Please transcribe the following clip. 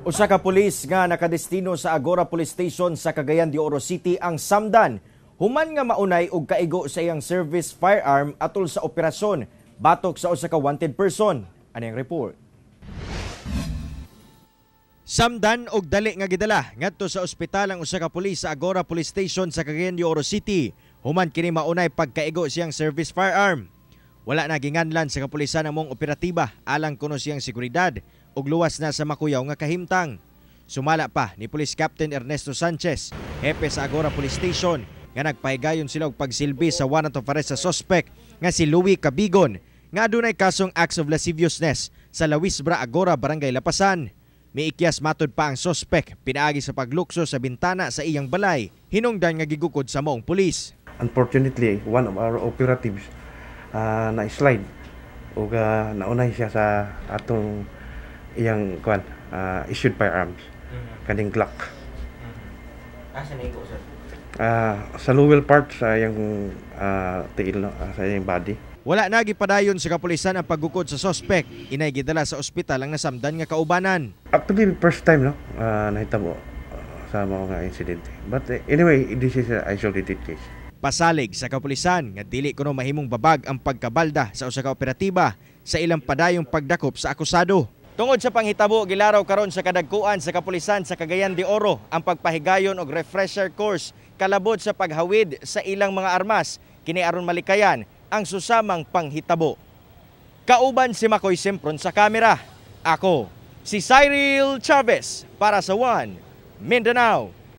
Usa ka pulis nga nakadestino sa Agora Police Station sa Cagayan de Oro City ang samdan. Human nga maunay og kaigo sa iyang service firearm atol sa operasyon batok sa usa ka wanted person. Ano ang report? Samdan og dali nga gidala ngadto sa ospital ang usa ka pulis sa Agora Police Station sa Cagayan de Oro City. Human kini maunay pagkaigo siyang service firearm. Wala na ginganlan sa kapulisan among operatiba alang kuno siyang seguridad ug luwas na sa makuyaw nga kahimtang. Sumala pa ni Police Captain Ernesto Sanchez, hepe sa Agora Police Station, nga nagpahigayon sila og pagsilbi sa warrant of arrest sa suspect nga si Louie Cabigon nga adunay kasong acts of lasciviousness sa Lawisbra, Agora, Barangay Lapasan. Miikyas matud pa ang suspect pinaagi sa paglukso sa bintana sa iyang balay, hinungdan nga gigukod sa maong pulis. Unfortunately, one of our operatives na-slide o naunay siya sa atong iyang issued firearms, kaning Glock. Asa na igo, sir? Sa lower part sa iyang tiil, sa iyang body. Wala na gipadayon sa kapulisan ang paggukod sa suspect. Inay gidala sa ospital ang nasamdan nga kaubanan. Actually, first time nahitabo sa mga incident. But anyway, this is an isolated case. Pasalig sa kapulisan nga dili kuno mahimong babag ang pagkabalda sa usa ka operatiba sa ilang padayong pagdakop sa akusado. Tungod sa panghitabo, gilaraw karon sa kadagkuan sa kapulisan sa Cagayan de Oro ang pagpahigayon og refresher course kalabot sa paghawid sa ilang mga armas kini aron malikayan ang susamang panghitabo. Kauban si Makoy Sempron sa kamera. Ako si Cyril Chavez para sa One Mindanao.